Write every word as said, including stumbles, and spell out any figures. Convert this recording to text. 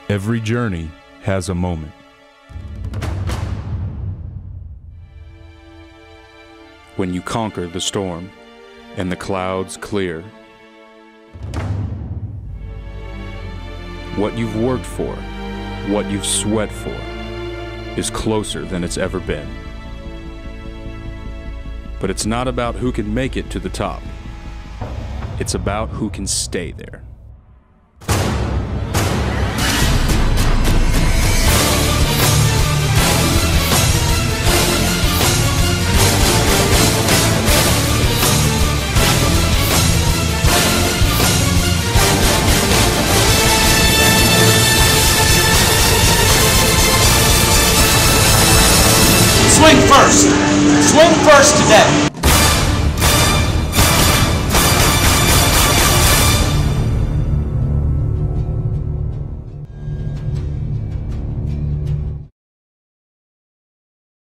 Every journey has a moment. When you conquer the storm and the clouds clear. What you've worked for, what you've sweat for, is closer than it's ever been. But it's not about who can make it to the top. It's about who can stay there. Swing first! Swing first today!